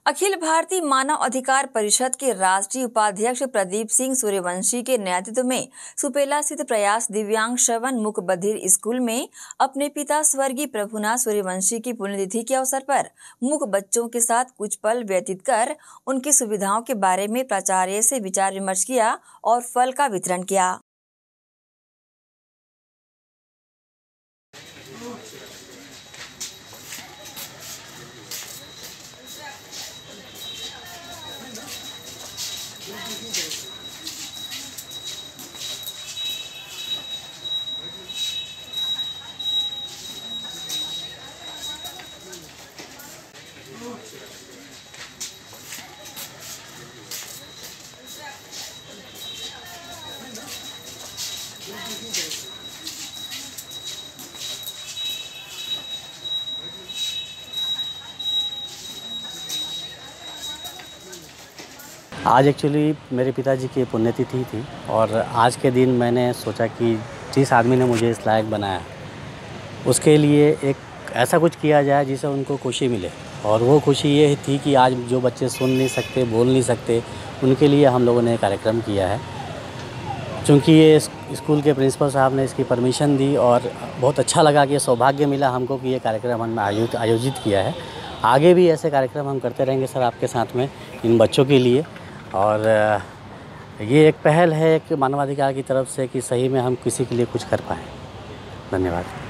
अखिल भारतीय मानव अधिकार परिषद के राष्ट्रीय उपाध्यक्ष प्रदीप सिंह सूर्यवंशी के नेतृत्व में सुपेला स्थित प्रयास दिव्यांग श्रवण मूक बधिर स्कूल में अपने पिता स्वर्गीय प्रभुनाथ सूर्यवंशी की पुण्यतिथि के अवसर पर मूक बच्चों के साथ कुछ पल व्यतीत कर उनकी सुविधाओं के बारे में प्राचार्य से विचार विमर्श किया और फल का वितरण किया। आज एक्चुअली मेरे पिताजी की पुण्यतिथि थी और आज के दिन मैंने सोचा कि जिस आदमी ने मुझे इस लायक बनाया उसके लिए एक ऐसा कुछ किया जाए जिससे उनको खुशी मिले। और वो खुशी ये थी कि आज जो बच्चे सुन नहीं सकते, बोल नहीं सकते, उनके लिए हम लोगों ने कार्यक्रम किया है। चूँकि ये स्कूल के प्रिंसिपल साहब ने इसकी परमिशन दी और बहुत अच्छा लगा कि सौभाग्य मिला हमको कि ये कार्यक्रम हमने आयोजित किया है। आगे भी ऐसे कार्यक्रम हम करते रहेंगे सर आपके साथ में इन बच्चों के लिए। और ये एक पहल है एक मानवाधिकार की तरफ से कि सही में हम किसी के लिए कुछ कर पाएँ। धन्यवाद।